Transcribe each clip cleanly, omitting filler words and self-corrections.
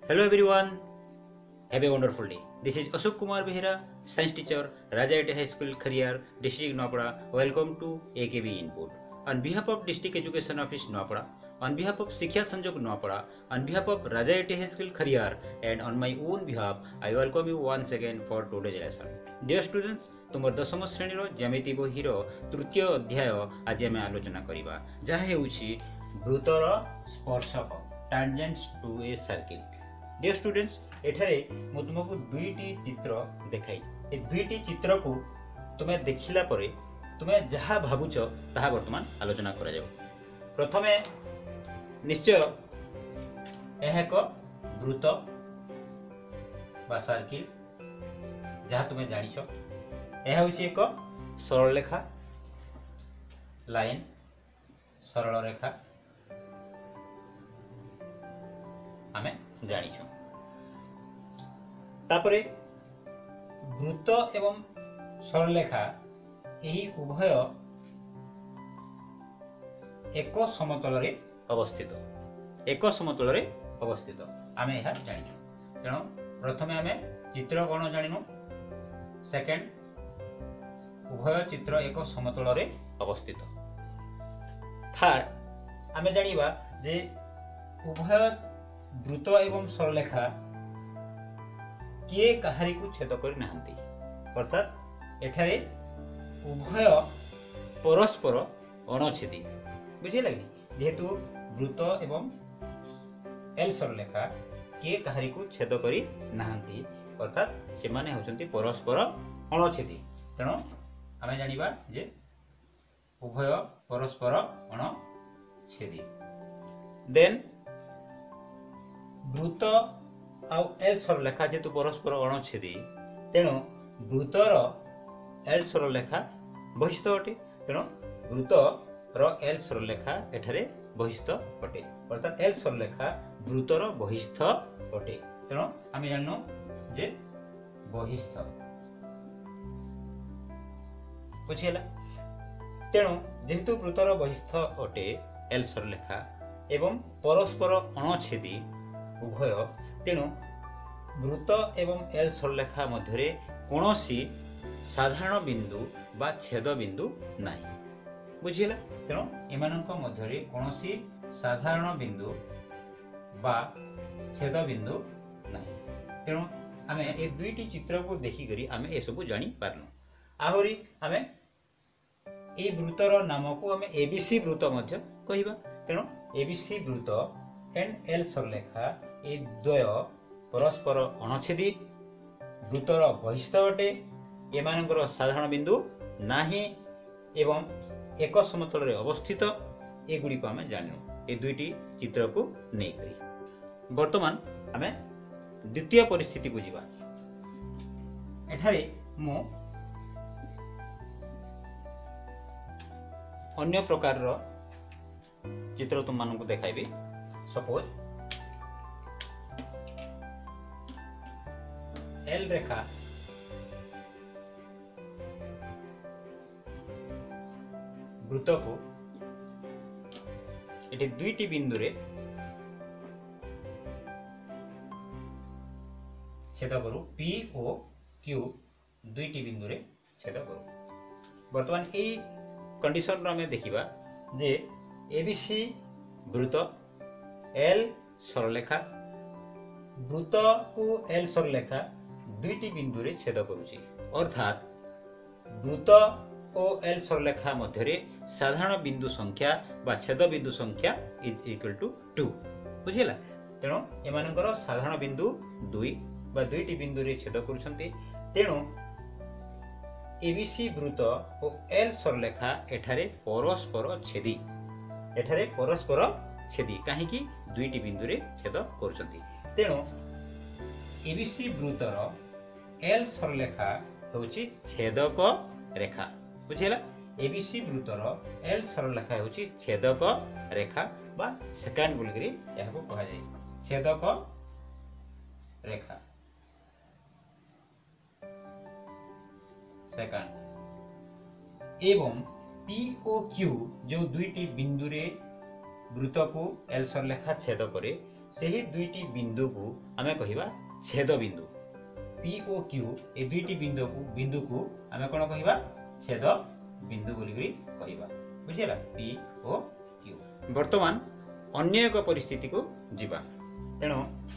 Hello everyone, have a wonderful day. This is Ashok Kumar Behera, Science Teacher, Raja IIT High School, Khariar, District Noapada. Welcome to AKB Input. On behalf of District Education Office Noapada, on behalf of Shiksha Sanjog Noapada, on behalf of Raja IIT High School, Khariar, and on my own behalf, I welcome you once again for today's lesson. Dear students, तुमर दशम श्रेणी ज्यामिति बही तृतीय अध्याय आज आम आलोचना करवा जहाँ होउछि वृत्तर स्पर्शक tangents to a circle. Dear students, एठारे मु तुमको दुईटी चित्र देखाई। ए दुईटी चित्र को तुमे देखिला परे तुमे जहा भाबुछ ताहा वर्तमान आलोचना करा जाऊ। प्रथमे निश्चय यह एक वृत्त बा सर्किल जहा तुमे जानिछ। यह होछि एक सरल रेखा लाइन सरल रेखा आमे जानिछु। तापरे वृत्त एवं सरल रेखा यही उभय एक समतल रे अवस्थित आमे यह जानिछु। तेणु प्रथमे आमे चित्र कोन जानिनु। सेकेंड, उभय चित्र एक समतल रे अवस्थित। थर्ड, आमे जानिबा जे उभय वृत्त एवं सरलरेखा किए कहारी को छेद कर नाहंती, अर्थात एठारे उभय परस्पर अणछेदी। बुझिले कि जेहेतु वृत्त एवं एल सरलरेखा किए कहारी को छेद करी नाहंती, अर्थात से माने होचंती परस्पर अणछेदी। तेणु आमे जानिबा जे उभय परस्पर अणछेदी। देन वृत्त आउ एल सरलरेखा जेतु परस्पर अणछेदी, तेणु वृत्तर एल सरलरेखा बहिस्थ अटे। तेणु वृत्तर एल सरलरेखा एठारे बहिस्थ अटे, अर्थात एल सरलरेखा वृत्तर बहिस्थ अटे। तेणु आमे जान्नु जे बहिस्थ बुझिला। तेणु जेहेतु वृत्तर बहिस्थ अटे एल सरलरेखा एवं परस्पर अणछेदी उभय, तेणु वृत्त एवं एल सरलरेखा मध्य कौनसी साधारण बिंदु बा छेद बिंदु नहीं। बुझिला। तेणु एमानक मध्य कौनसी साधारण बिंदु बा छेद बिंदु नहीं। तेणु आमे ए दुईटी चित्र को देखिकरी आमे ए सब जानी पारनु। आहुरी आमे ए वृत्तर नाम को आमे एबीसी वृत्त मध्य कहिबा। तेणु एबीसी वृत्त एंड एल सरलरेखा ए द्वय परस्पर अणछेदी वृत्तर बहिस्थ अटे। एमानकर साधारण बिंदु नाही एवं एक समतल रे अवस्थित। एगुड़ी को आमे जानिनु ए दुईटी चित्र को नै करी। वर्तमान आमे द्वितीय परिस्थिति को जिबा। एठारे मु अन्य प्रकार रो चित्र तुम मानू देखाइबी। सपोज एल रेखा वृत्त को एटी दुईटी बिंदु रे छेद करू। पी ओ क्यू दुईटी बिंदु रे छेद करू। वर्तमान ए कंडीशन रो हमें देखिबा जे एबीसी वृत्त एल सरलरेखा वृत्त को एल सरलरेखा दुईटी बिंदु रे छेद करूची, अर्थात वृत्त और एल सरलरेखा मध्य साधारण बिंदु संख्या बा छेद बिंदु संख्या इज इक्वल टू 2। बुझिला। तेणु एमानकर साधारण बिंदु 2 बा दुईटी बिंदु रे छेद करूछंती। तेणु एबीसी वृत्त और एल सरलरेखा एठारे परस्पर छेदी। एठारे परस्पर छेदी काहेकि दुईटी बिंदु रे छेद करूछंती। तेणु एबीसी वृत्तर एल सरलरेखा होची छेदक रेखा। बुझिला। एबीसी वृत्तर एल सरलरेखा होची छेदक रेखा बा सेकेंड बोलकरी याको कहा जाय छेदक रेखा सेकेंड। एवं पी ओ क्यू जो दुईटी बिंदु रे वृत्त को एल सरलरेखा छेद करे ସେହି ଦୁଇଟି ବିନ୍ଦୁକୁ ଆମେ କହିବା ଛେଦ ବିନ୍ଦୁ। P ଓ Q ଏ ଦୁଇଟି ବିନ୍ଦୁକୁ ଆମେ କ'ଣ କହିବା? ଛେଦ ବିନ୍ଦୁ ବୋଲି କହିବା। ବୁଝିଲା? P ଓ Q। ବର୍ତ୍ତମାନ ଅନ୍ୟ ଏକ ପରିସ୍ଥିତିକୁ ଯିବା। ତେଣୁ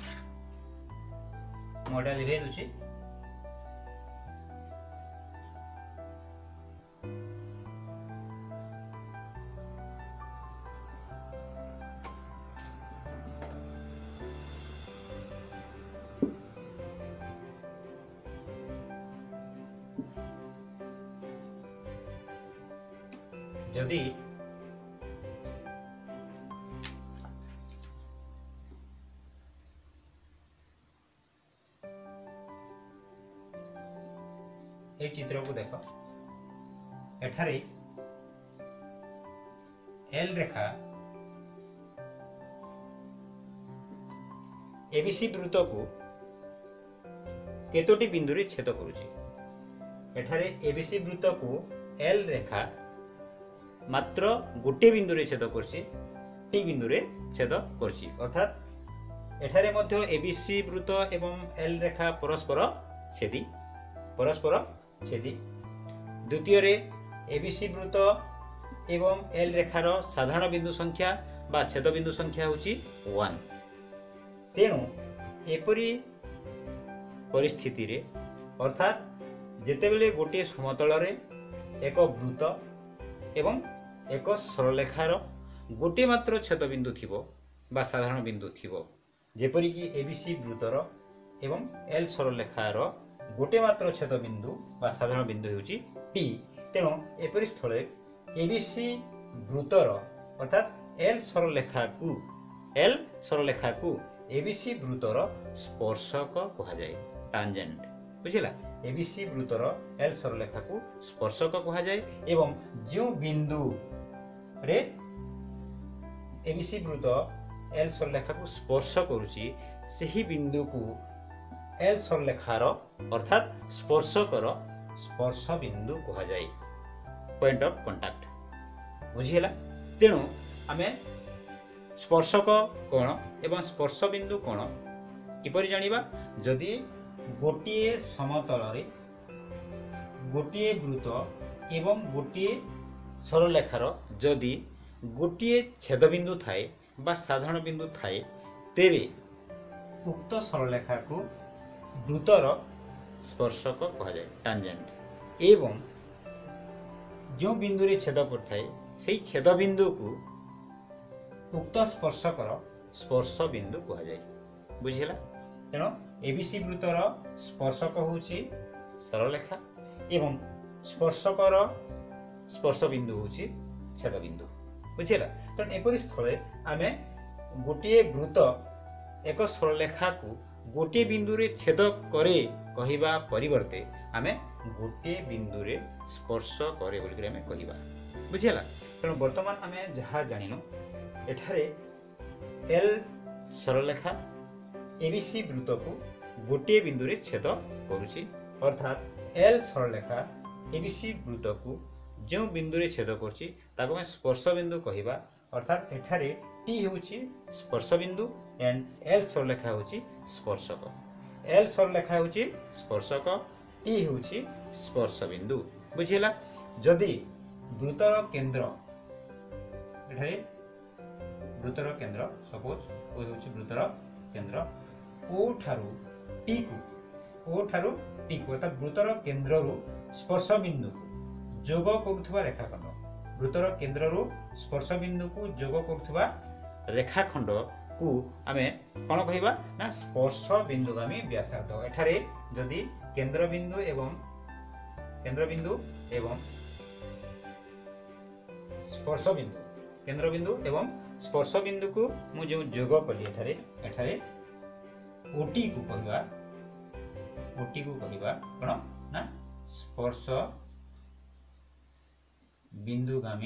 ମୁଁ ଏଇଟା ଲିଭେଇ ଦେଉଛି। ଯଦି এই চিত্রକୁ ଦେଖ, ଏଠାରେ L ରେଖା ABC ବୃତ୍ତକୁ କେତୋଟି ବିନ୍ଦୁରେ ଛେଦ କରୁଛି? ଏଠାରେ ABC ବୃତ୍ତକୁ L ରେଖା ମାତ୍ର ଗୋଟିଏ ବିନ୍ଦୁରେ ଛେଦ କରୁଛି, T ବିନ୍ଦୁରେ ଛେଦ କରୁଛି। ଅର୍ଥାତ୍ ଏଠାରେ ମଧ୍ୟ ABC ବୃତ୍ତ ଏବଂ L ରେଖା ପରସ୍ପର ଛେଦି। ଦ୍ୱିତୀୟରେ ABC ବୃତ୍ତ ଏବଂ L ରେଖାର ସାଧାରଣ ବିନ୍ଦୁ ସଂଖ୍ୟା ବା ଛେଦ ବିନ୍ଦୁ ସଂଖ୍ୟା ହେଉଛି 1। ତେଣୁ ଏପରି ପରିସ୍ଥିତିରେ ଅର୍ଥାତ୍ ଯେତେବେଳେ ଗୋଟିଏ ସମତଳରେ ଏକ ବୃତ୍ତ ଏବଂ ଏକ ସରଳରେଖାର ଗୋଟିଏ ମାତ୍ର ଛେଦ ବିନ୍ଦୁ ଥିବ ବା ସାଧାରଣ ବିନ୍ଦୁ ଥିବ, ଯେପରିକି ABC ବୃତ୍ତର ଏବଂ L ସରଳରେଖାର ଗୋଟିଏ ମାତ୍ର ଛେଦ ବିନ୍ଦୁ ବା ସାଧାରଣ ବିନ୍ଦୁ ହେଉଛି T। ତେଣୁ ଏପରି ସ୍ଥଳେ ABC ବୃତ୍ତର ଅର୍ଥାତ୍ L ସରଳରେଖାକୁ ABC ବୃତ୍ତର ସ୍ପର୍ଶକ କୁହାଯାଏ, ଟାଞ୍ଜେଣ୍ଟ। ବୁଝିଲା? ABC ବୃତ୍ତର L ସରଳରେଖାକୁ ସ୍ପର୍ଶକ କୁହାଯାଏ ଏବଂ ଯେଉଁ ବିନ୍ଦୁରେ ABC ବୃତ୍ତ L ସରଳରେଖାକୁ ସ୍ପର୍ଶ କରୁଛି ସେହି ବିନ୍ଦୁକୁ L ସରଳରେଖାର ଅର୍ଥାତ୍ ସ୍ପର୍ଶକର ସ୍ପର୍ଶ ବିନ୍ଦୁ କୁହାଯାଏ, ପଏଣ୍ଟ ଅଫ୍ କଣ୍ଟାକ୍ଟ। ବୁଝିହେଲା? ତେଣୁ ଆମେ ସ୍ପର୍ଶକ କ'ଣ ଏବଂ ସ୍ପର୍ଶ ବିନ୍ଦୁ କ'ଣ କିପରି ଜାଣିବା? ଯଦି ଗୋଟିଏ ସମତଳରେ ଗୋଟିଏ ବୃତ୍ତ ଏବଂ ଗୋଟିଏ ସରଳରେଖାର ଯଦି ଗୋଟିଏ ଛେଦବିନ୍ଦୁ ଥାଏ ବା ସାଧାରଣ ବିନ୍ଦୁ ଥାଏ, ତେବେ ଉକ୍ତ ସରଳରେଖାକୁ ବୃତ୍ତର ସ୍ପର୍ଶକ କୁହାଯାଏ, ଟାଞ୍ଜେଣ୍ଟ। ଏବଂ ଯେଉଁ ବିନ୍ଦୁରେ ଛେଦ କରିଥାଏ ସେହି ଛେଦ ବିନ୍ଦୁକୁ ଉକ୍ତ ସ୍ପର୍ଶକର ସ୍ପର୍ଶ ବିନ୍ଦୁ କୁହାଯାଏ। ବୁଝିଲା? ତେଣୁ ABC ବୃତ୍ତର ସ୍ପର୍ଶକ ହେଉଛି ସରଳରେଖା ଏବଂ ସ୍ପର୍ଶକର ସ୍ପର୍ଶ ବିନ୍ଦୁ ହେଉଛି ଛେଦ ବିନ୍ଦୁ। ବୁଝିଲା? ତେଣୁ ଏପରି ସ୍ଥଳେ ଆମେ ଗୋଟିଏ ବୃତ୍ତ ଏକ ସରଳରେଖାକୁ ଗୋଟିଏ ବିନ୍ଦୁରେ ଛେଦ କରେ କହିବା ପରିବର୍ତ୍ତେ ଆମେ ଗୋଟିଏ ବିନ୍ଦୁରେ ସ୍ପର୍ଶ କରେ ବୋଲିକରି ଆମେ କହିବା। ବୁଝିଲା? ତେଣୁ ବର୍ତ୍ତମାନ ଆମେ ଯାହା ଜାଣିଲୁ, ଏଠାରେ L ସରଳରେଖା ABC ବୃତ୍ତକୁ ଗୋଟିଏ ବିନ୍ଦୁରେ ଛେଦ କରୁଛି, ଅର୍ଥାତ୍ L ସରଳରେଖା ABC ବୃତ୍ତକୁ ଯେଉଁ ବିନ୍ଦୁରେ ଛେଦ କରୁଛି ତାକୁ ଆମେ ସ୍ପର୍ଶ ବିନ୍ଦୁ କହିବା। ଅର୍ଥାତ୍ ଏଠାରେ T ହେଉଛି ସ୍ପର୍ଶ ବିନ୍ଦୁ ଏଣ୍ଡ L ସରଳରେଖା ହେଉଛି ସ୍ପର୍ଶକ। L ସରଳରେଖା ହେଉଛି ସ୍ପର୍ଶକ, T ହେଉଛି ସ୍ପର୍ଶ ବିନ୍ଦୁ। ବୁଝିଲା? ଯଦି ବୃତ୍ତର କେନ୍ଦ୍ର, ଏଠାରେ ବୃତ୍ତର କେନ୍ଦ୍ର ସପୋଜ ହେଉଛି ବୃତ୍ତର କେନ୍ଦ୍ର O ଠାରୁ T କୁ ଅର୍ଥାତ୍ ବୃତ୍ତର କେନ୍ଦ୍ରରୁ ସ୍ପର୍ଶ ବିନ୍ଦୁକୁ ଯୋଗ କରୁଥିବା ରେଖାଖଣ୍ଡ, ବୃତ୍ତର କେନ୍ଦ୍ରରୁ ସ୍ପର୍ଶ ବିନ୍ଦୁକୁ ଯୋଗ କରୁଥିବା ରେଖାଖଣ୍ଡକୁ ଆମେ କ'ଣ କହିବା ନା ସ୍ପର୍ଶ ବିନ୍ଦୁଗାମୀ ବ୍ୟାସାର୍ଦ୍ଧ। ଏଠାରେ ଯଦି କେନ୍ଦ୍ରବିନ୍ଦୁ ଏବଂ ସ୍ପର୍ଶ ବିନ୍ଦୁକୁ ମୁଁ ଯେଉଁ ଯୋଗ କଲି ଏଠାରେ OT କୁ କହିବା କ'ଣ ନା ସ୍ପର୍ଶ ବିନ୍ଦୁଗାମୀ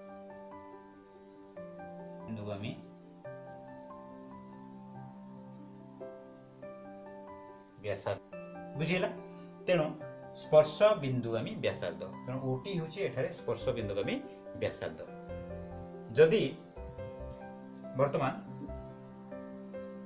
ବ୍ୟାସାର୍ଦ୍ଧ। ବୁଝିଲା? ତେଣୁ ସ୍ପର୍ଶ ବିନ୍ଦୁଗାମୀ ବ୍ୟାସାର୍ଦ୍ଧ, ତେଣୁ OT ହେଉଛି ଏଠାରେ ସ୍ପର୍ଶ ବିନ୍ଦୁଗାମୀ ବ୍ୟାସାର୍ଦ୍ଧ। ଯଦି ବର୍ତ୍ତମାନ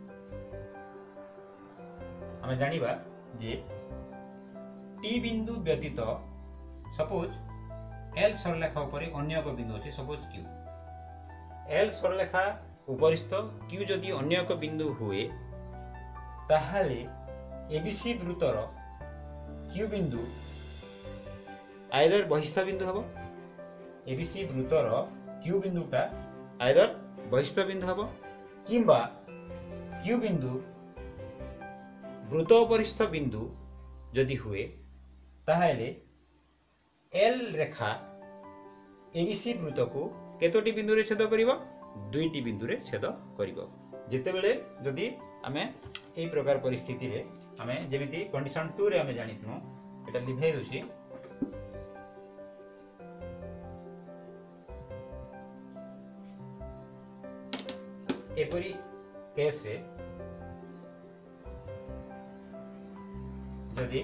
आम जानिबा जे टी बिंदु व्यतीत सपोज एल सरलेखा उपरे अन्य एक बिंदु अछि सपोज क्यू एल सरलेखा उपरिस्थ क्यू जदि अन्य एक बिंदु हुए ताहाले एबीसी वृत्तर क्यू बिंदु आइदर बहिस्थ बिंदु हबो एबीसी वृत्तर क्यू बिंदुटा आइदर बहिस्थ बिंदु हबो किंबा क्यू बिंदु वृत्तोपरिस्थ बिंदु जदि हुए ताहाले एल रेखा एबीसी वृत्त को केतोटी बिंदु रे छेद करिवो दुईटी बिंदु रे छेद करिवो जेतेबेले जदि आमे एई प्रकार परिस्थिति रे आमे जेमिति कंडीशन 2 रे आमे जानिथनु एटा लिखै दोछि एपरी केस रे जदि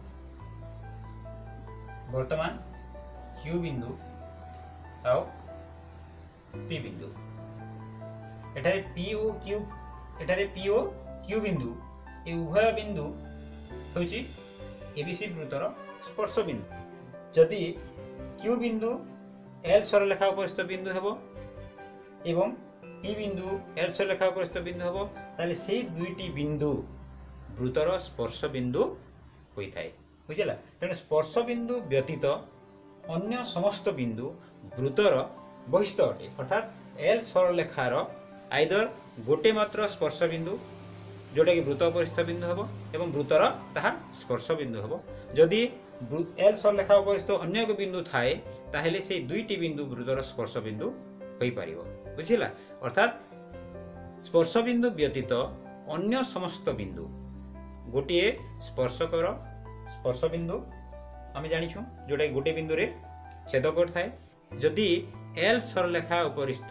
वर्तमान क्यू बिंदु आउ पी बिंदु एठारे पी ओ क्यू बिंदु ए उभय बिंदु होची एबीसी वृत्तर स्पर्श बिंदु जदि क्यू बिंदु एल सरलेखा उपस्थित बिंदु हेबो एवं पी बिंदु एल सरलेखा उपस्थित बिंदु हेबो ताले सेही दुईटी बिंदु वृत्तर स्पर्श बिंदु होई थाए बुझिला तेणु स्पर्श बिंदु व्यतीत अन्य समस्त बिंदु वृत्तर बहिस्थ अटे अर्थात एल सरलेखार आइदर गोटे मात्र स्पर्श बिंदु जोटा कि वृत्त उपरिस्थ बिंदु हेबो एवं वृत्तर ताहा स्पर्श बिंदु हेबो जदि एल सरलेखा उपरिस्थ अन्य एक बिंदु थाए ताहेले से दुईटी बिंदु वृत्तर स्पर्श बिंदु होई पारिबो बुझिला अर्थात स्पर्श बिंदु व्यतीत अन्य समस्त बिंदु गोटे स्पर्शकर स्पर्श बिंदु आम जानिछु जोटा गोटे बिंदु रे छेद करथाए जदि एल सरलेखा उपरिस्थ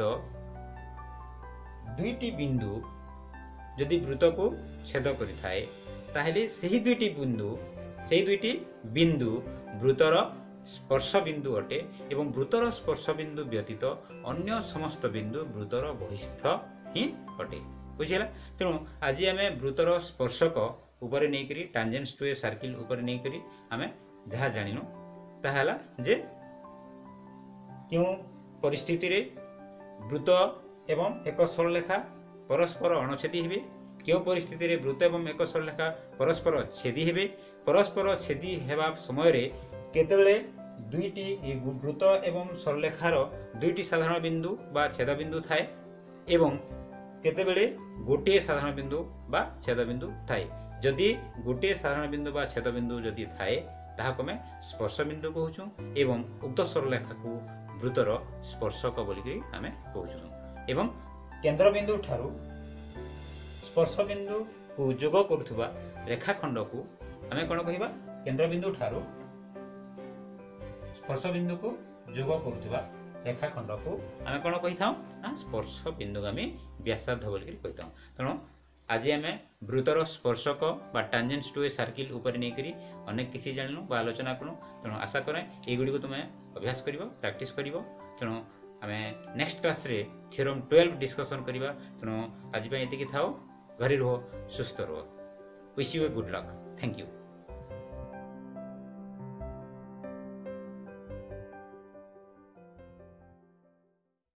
दुईटी बिंदु जदि वृत्त को छेद करिथाए ताहेले सेही दुईटी बिंदु वृत्तर स्पर्श बिंदु अटे एवं वृत्तर स्पर्श बिंदु व्यतीत अन्य समस्त बिंदु वृत्तर बहिस्थ ही अटे बुझिला तेणु आज आम वृत्तर स्पर्शक ऊपर नहीं करी टांजेंट्स टू ए सर्किल ऊपर नहीं करी आमे जहाँ जानिनु ताहाला जे क्यों परिस्थिति रे वृत्त एवं एक सरलेखा परस्पर अणछेदी हेबे क्यों परिस्थिति रे वृत्त एवं एक सरलेखा परस्पर छेदी हेबे परस्पर छेदी हेबा समय रे केतेबेले दुईटी वृत्त एवं सरलेखार दुईटी साधारण बिंदु बा छेद बिंदु थाए एवं केतेबेले गोटे साधारण बिंदु बा छेद बिंदु थाए जदि गोटे साधारण बिंदु बा छेद बिंदु जदि थाए ताहाको आमे स्पर्श बिंदु कहूछु एवं उक्त सरलेखा को वृत्तर स्पर्शक बोलिकी आमे कहूछु एवं केंद्र बिंदु ठारू स्पर्श बिंदु को जोग करुथुबा रेखाखंड को आमे कोन कहिबा केंद्र बिंदु ठारू स्पर्श बिंदु को जोग करुथुबा रेखाखंड को आमे कोन कहिथाउ ना स्पर्श बिंदुगामी व्यासार्ध बोलिकी कहिथाउ तेणु आज आम वृत्तर स्पर्शक बा टांजेंट्स टू ए सर्किल ऊपर नहीं करी अनेक किसी जानलु बा आलोचना करूँ तेणु आशा करें ये तुम अभ्यास कर प्रैक्टिस कर तेणु आम नेक्स्ट क्लास रे थ्योरम 12 डिस्कसन करवा तेणु आज ये थाओ घरे रुह सुस्थ रुह wish you a good luck thank you.